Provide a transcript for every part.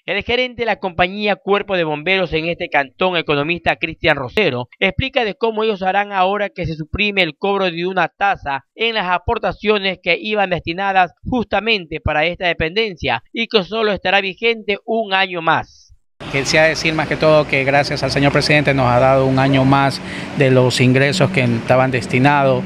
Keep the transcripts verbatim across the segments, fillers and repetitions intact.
El gerente de la compañía Cuerpo de Bomberos en este cantón, economista Cristian Rosero, explica de cómo ellos harán ahora que se suprime el cobro de una tasa en las aportaciones que iban destinadas justamente para esta dependencia y que solo estará vigente un año más. Quisiera decir más que todo que gracias al señor presidente nos ha dado un año más de los ingresos que estaban destinados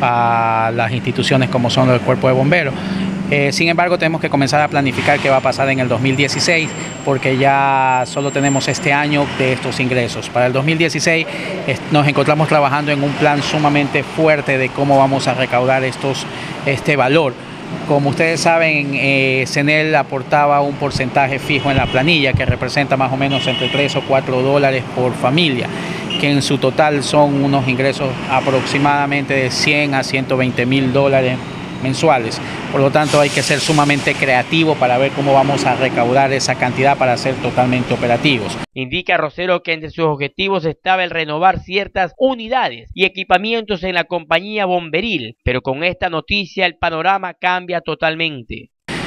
a las instituciones como son el Cuerpo de Bomberos. Eh, sin embargo, tenemos que comenzar a planificar qué va a pasar en el dos mil dieciséis, porque ya solo tenemos este año de estos ingresos. Para el dos mil dieciséis eh, nos encontramos trabajando en un plan sumamente fuerte de cómo vamos a recaudar estos, este valor. Como ustedes saben, eh, CENEL aportaba un porcentaje fijo en la planilla que representa más o menos entre tres o cuatro dólares por familia, que en su total son unos ingresos aproximadamente de cien a ciento veinte mil dólares mensuales. Por lo tanto, hay que ser sumamente creativo para ver cómo vamos a recaudar esa cantidad para ser totalmente operativos. Indica Rosero que entre sus objetivos estaba el renovar ciertas unidades y equipamientos en la compañía bomberil, pero con esta noticia el panorama cambia totalmente.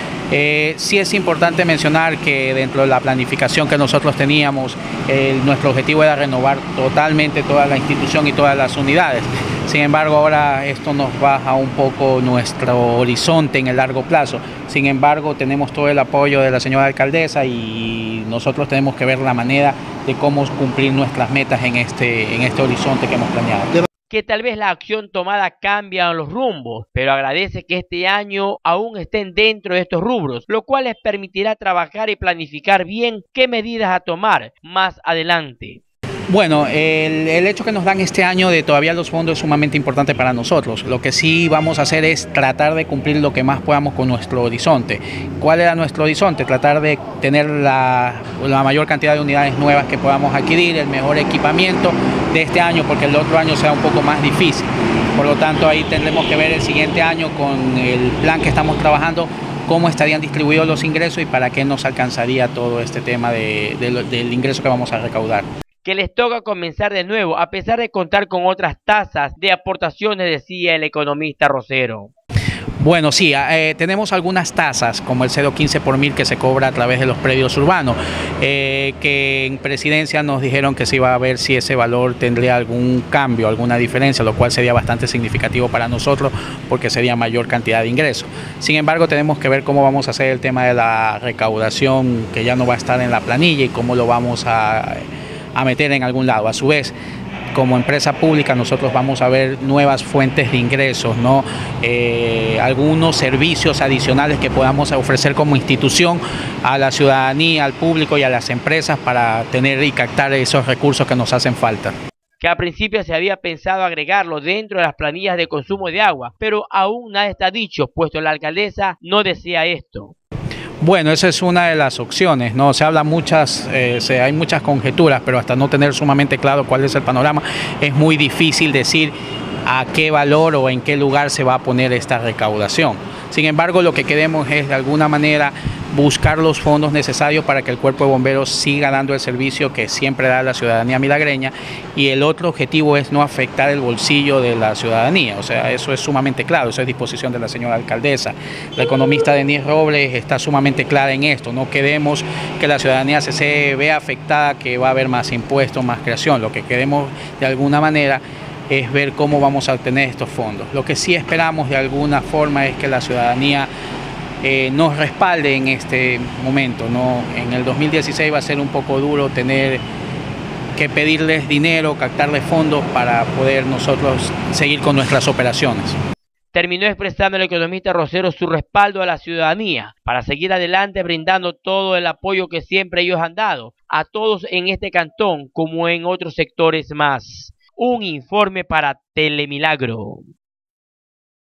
Eh, sí es importante mencionar que dentro de la planificación que nosotros teníamos, eh, nuestro objetivo era renovar totalmente toda la institución y todas las unidades. Sin embargo, ahora esto nos baja un poco nuestro horizonte en el largo plazo. Sin embargo, tenemos todo el apoyo de la señora alcaldesa y nosotros tenemos que ver la manera de cómo cumplir nuestras metas en este, en este horizonte que hemos planeado. Que tal vez la acción tomada cambia los rumbos, pero agradece que este año aún estén dentro de estos rubros, lo cual les permitirá trabajar y planificar bien qué medidas a tomar más adelante. Bueno, el, el hecho que nos dan este año de todavía los fondos es sumamente importante para nosotros. Lo que sí vamos a hacer es tratar de cumplir lo que más podamos con nuestro horizonte. ¿Cuál era nuestro horizonte? Tratar de tener la, la mayor cantidad de unidades nuevas que podamos adquirir, el mejor equipamiento de este año, porque el otro año será un poco más difícil. Por lo tanto, ahí tendremos que ver el siguiente año con el plan que estamos trabajando, cómo estarían distribuidos los ingresos y para qué nos alcanzaría todo este tema de, de, del ingreso que vamos a recaudar. Que les toca comenzar de nuevo, a pesar de contar con otras tasas de aportaciones, decía el economista Rosero. Bueno, sí, eh, tenemos algunas tasas, como el cero quince por mil que se cobra a través de los predios urbanos, eh, que en presidencia nos dijeron que se iba a ver si ese valor tendría algún cambio, alguna diferencia, lo cual sería bastante significativo para nosotros porque sería mayor cantidad de ingresos. Sin embargo, tenemos que ver cómo vamos a hacer el tema de la recaudación, que ya no va a estar en la planilla, y cómo lo vamos a... a meter en algún lado. A su vez, como empresa pública, nosotros vamos a ver nuevas fuentes de ingresos, ¿no? Eh, algunos servicios adicionales que podamos ofrecer como institución a la ciudadanía, al público y a las empresas para tener y captar esos recursos que nos hacen falta. Que al principio se había pensado agregarlo dentro de las planillas de consumo de agua, pero aún nada está dicho, puesto la alcaldesa no desea esto. Bueno, esa es una de las opciones, ¿no? Se habla muchas, eh, se, hay muchas conjeturas, pero hasta no tener sumamente claro cuál es el panorama, es muy difícil decir a qué valor o en qué lugar se va a poner esta recaudación. Sin embargo, lo que queremos es de alguna manera buscar los fondos necesarios para que el Cuerpo de Bomberos siga dando el servicio que siempre da la ciudadanía milagreña, y el otro objetivo es no afectar el bolsillo de la ciudadanía. O sea, eso es sumamente claro, eso es disposición de la señora alcaldesa. La economista Denise Robles está sumamente clara en esto. No queremos que la ciudadanía se, se vea afectada, que va a haber más impuestos, más creación. Lo que queremos de alguna manera es ver cómo vamos a obtener estos fondos. Lo que sí esperamos de alguna forma es que la ciudadanía eh, nos respalde en este momento, ¿no? En el dos mil dieciséis va a ser un poco duro tener que pedirles dinero, captarles fondos para poder nosotros seguir con nuestras operaciones. Terminó expresando el economista Rosero su respaldo a la ciudadanía para seguir adelante brindando todo el apoyo que siempre ellos han dado a todos en este cantón como en otros sectores más. Un informe para Telemilagro.